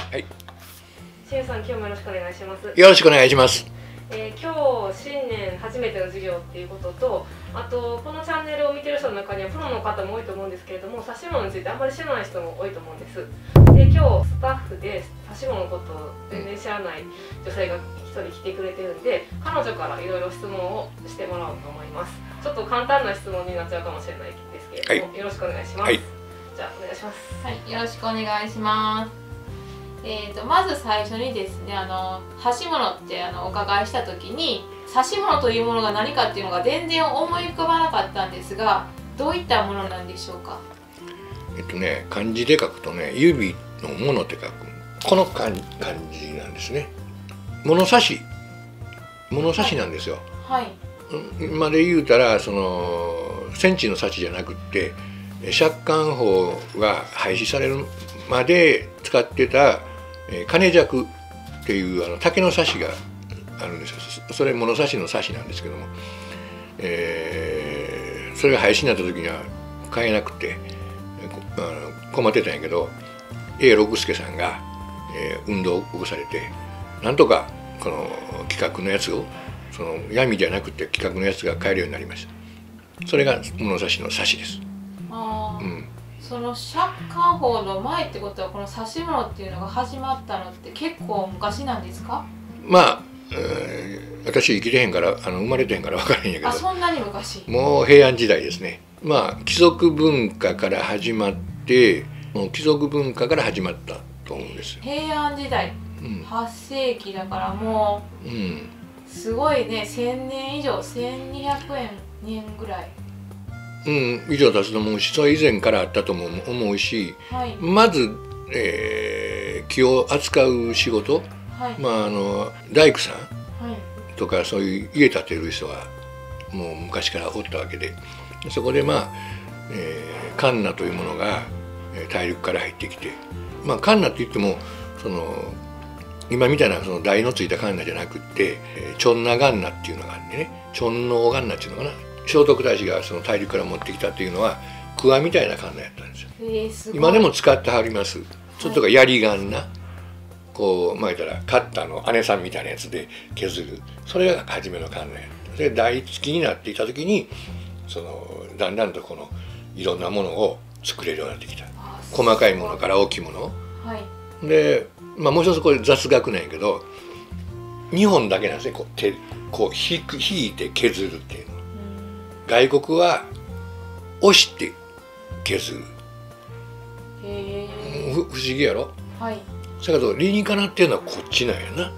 はい。 しゅんさん、今日もよろしくお願いします。 よろしくお願いします。 今日新年初めての授業っていうことと、あとこのチャンネルを見てる人の中にはプロの方も多いと思うんですけれども、指し物についてあんまり知らない人も多いと思うんです。で、今日スタッフで指し物のことを全然知らない女性が一人来てくれてるんで、彼女からいろいろ質問をしてもらおうと思います。ちょっと簡単な質問になっちゃうかもしれないですけれども、よろしくお願いします。じゃあお願いします。 はい、よろしくお願いします。まず最初にですね、指し物ってお伺いした時に、指し物というものが何かっていうのが全然思い浮かばなかったんですが、どういったものなんでしょうか。 漢字で書くとね、指の物って書く、この漢字なんですね。物差しなんですよ。 はい。 まで言うたら、そのセンチの差しじゃなくって、借款法が廃止されるまで使ってた金尺っていう竹の差しがあるんですよ。それ物差しの差しなんですけども、それが廃止になった時には買えなくて困ってたんやけど、A六輔さんが、運動を起こされて、なんとかこの企画のやつを、その闇じゃなくて企画のやつが買えるようになりました。それが物差しの差しです。 その借款法の前ってことは、この指し物っていうのが始まったのって結構昔なんですか？ まあ、私生きてへんから生まれてへんから分からへんやけど、 そんなに昔？ もう平安時代ですね。まあ貴族文化から始まって、もう貴族文化から始まったと思うんですよ。 平安時代、8世紀だからもう、すごいね、1000年以上、1200年ぐらい。 以上経つと思うし、それ以前からあったとも思うし、まず、木を扱う仕事、大工さんとかそういう家建てる人はもう昔からおったわけで、そこでカンナというものが大陸から入ってきて、カンナって言ってもその今みたいなその台のついたカンナじゃなくって、チョンナガンナっていうのがあってね、チョンノーガンナっていうのかな、聖徳太子がその大陸から持ってきたっていうのはクワみたいなカンナやったんですよ。今でも使ってはります。それとか槍ガンナ、こう巻いたらカッターの姉さんみたいなやつで削る、それが初めのカンナやった。それが台付きになっていた時に、そのだんだんとこのいろんなものを作れるようになってきた。細かいものから大きいもの、で、もう一つこれ雑学なんやけど、2本だけなんですね。こう引いて削るっていうの。外国は押して削る。不思議やろ。だけど理にかなっていうのはこっちなんやな。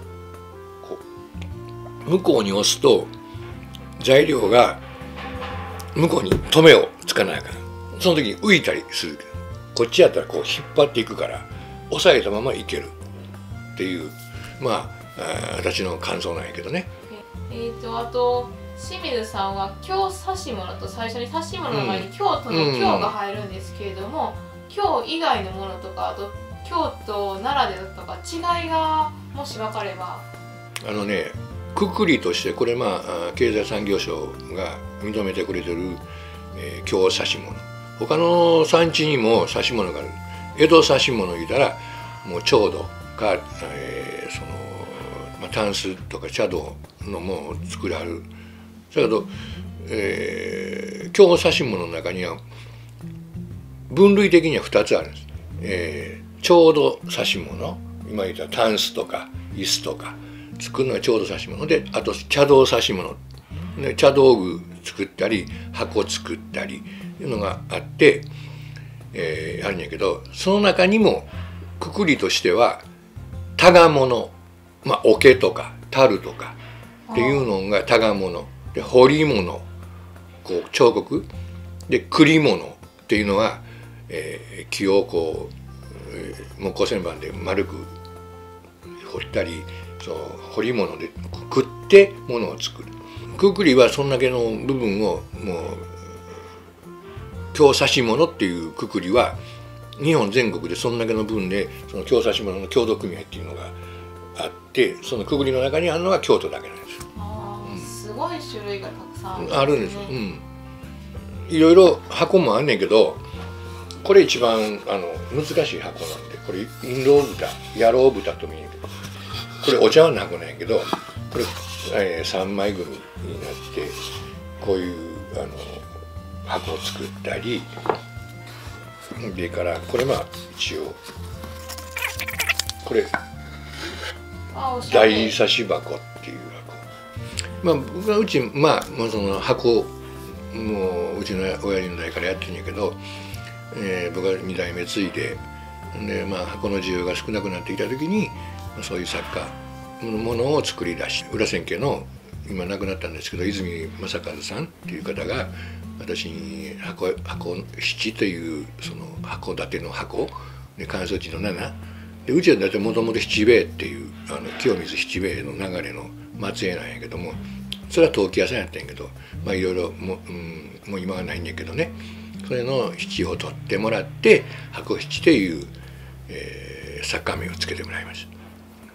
向こうに押すと材料が向こうに止めをつかないから、その時に浮いたりするけど、こっちやったらこう引っ張っていくから押さえたままいけるっていう、私の感想なんやけどね。 あと清水さんは京指し物と、最初に指し物の前に京都の京が入るんですけれども、京以外のものとか、あと京都ならではとか違いがもし分かれば。 くくりとしてこれ経済産業省が認めてくれてる、京指し物、他の産地にも指し物がある。江戸指し物言うたらもう調度か、タンスとか茶道のものを作らはる。だけど、京指し物の中には分類的には2つあるんです。調度指し物、今言ったタンスとか椅子とか作るのが調度指し物で、あと茶道指し物、茶道具作ったり箱作ったりいうのがあって、あるんやけど、その中にもくくりとしては箍物、桶とか樽とかっていうのが箍物で、彫り物、こう彫刻で、栗物っていうのは、木をこう木工旋盤で丸く彫ったり、彫り物でくくって物を作る。くくりはそんだけの部分をもう京指し物っていうくくりは日本全国でそんだけの分で、その京指し物の協同組合っていうのがあって、そのくくりの中にあるのが京都だけなんですよ。 すごい種類がたくさんあるんですよ。いろいろ箱もあんねんけど、これ一番難しい箱なんで、 これインド豚、野郎豚と見える。これお茶碗の箱なんやけど、これ、3枚組になってこういう箱を作ったり、でからこれ一応これ大刺し箱っていう箱。僕はうちもうその箱もううちの親父の代からやってるんやけど、僕が2代目継いで箱の需要が少なくなってきた時にそういう作家のものを作り出し、裏千家の今亡くなったんですけど泉正和さんっていう方が私に箱七というその函館の箱で乾燥地の7で、うちは大体もともと七兵衛っていう清水七兵衛の流れの末裔なんやけども、それは陶器屋さんやったんやけどいろいろもう今はないんやけどね、それの七を取ってもらって箱七という、作家名をつけてもらいました。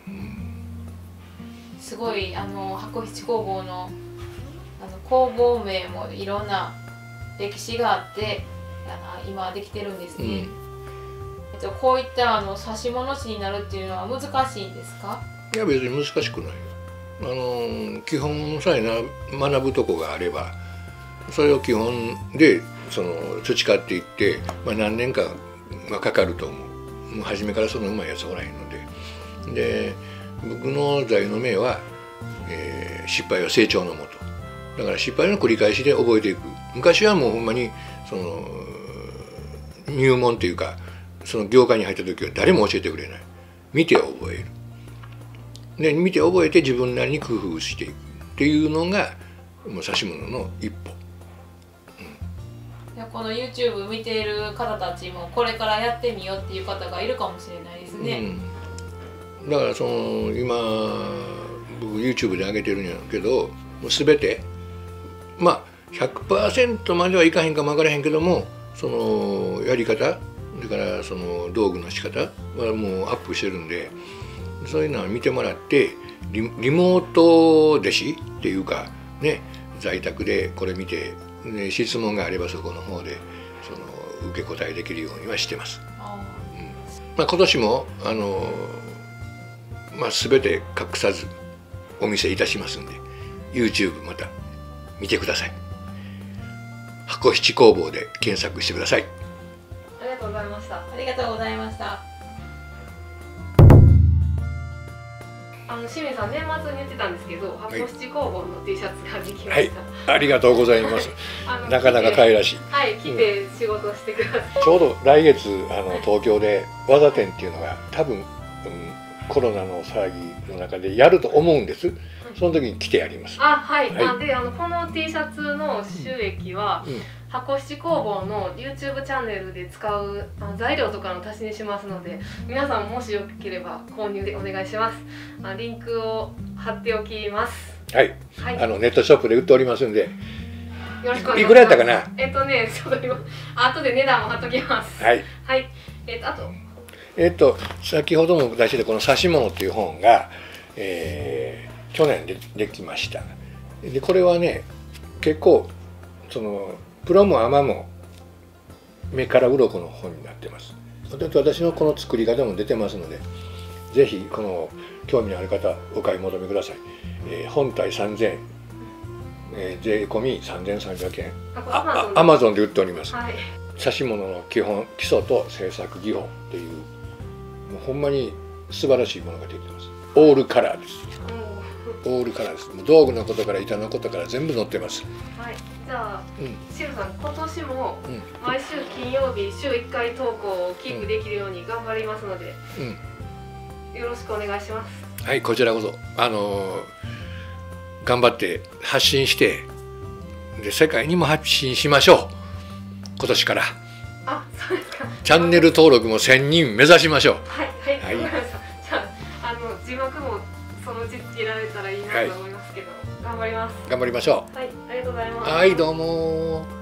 すごい箱七工房の工房名もいろんな歴史があって今できてるんですね。こういった指し物師になるっていうのは難しいんですか？ いや別に難しくないよ。基本さえ学ぶとこがあればそれを基本で培っていって、何年かはかかると思う。もう初めからそのうまいやつおらへんので。僕の座右の銘は、失敗は成長のもと。だから失敗の繰り返しで覚えていく。昔はもうほんまに入門というかその業界に入った時は誰も教えてくれない。見て覚える。で見て覚えて自分なりに工夫していくっていうのがもう指し物の一歩。 この YouTube 見ている方たちもこれからやってみようっていう方がいるかもしれないですね。 だから今僕 YouTube で上げてるんやけどもう全て100% まではいかへんかも分からへんけどもそのやり方だからその道具の仕方はもうアップしてるんで、そういうのは見てもらってリモート弟子っていうかね、在宅でこれ見て、質問があればそこの方で受け答えできるようにはしてます。今年も全て隠さずお見せいたしますんで YouTube また見てください。箱七工房で検索してください。 ありがとうございました。 ありがとうございました。 清水さん年末に言ってたんですけど、箱七工房の T シャツができました。 はい、ありがとうございます。なかなか可愛らしい。 はい、来て仕事してください。 ちょうど来月東京で技展っていうのが多分、コロナの騒ぎの中でやると思うんです。その時に来てやります。 はい。でこの T シャツの収益は、箱七工房の YouTube チャンネルで使う材料とかの足しにしますので、皆さんもしよければ購入でお願いします。リンクを貼っておきます。 はい。ネットショップで売っておりますんで。 よろしくお願いします。 いくらやったかな？ ちょっと今後で値段も貼っときます。 はい。 あと。 先ほども出してたこの指し物っていう本が、去年できました。でこれはね結構プロもアマも目から鱗の本になってます。私のこの作り方も出てますのでぜひこの興味のある方お買い求めください。本体3000円、税込み3300円、Amazon で売っております。指し物の基本基礎と制作技法っていうもうほんまに素晴らしいものができてます。オールカラーです。オールカラーです。もう道具のことから板のことから全部載ってます。 はい。じゃあ、シルさん今年も毎週金曜日週1回投稿をキープできるように頑張りますので、よろしくお願いします。 はい、こちらこそ頑張って発信してで世界にも発信しましょう。今年から。 そうですか。 チャンネル登録も1000人目指しましょう。 はい、わかりました。じゃあ字幕もそのうちつけられたらいいなと思いますけど、頑張ります。 頑張りましょう。 はい、ありがとうございます。 はい、どうも。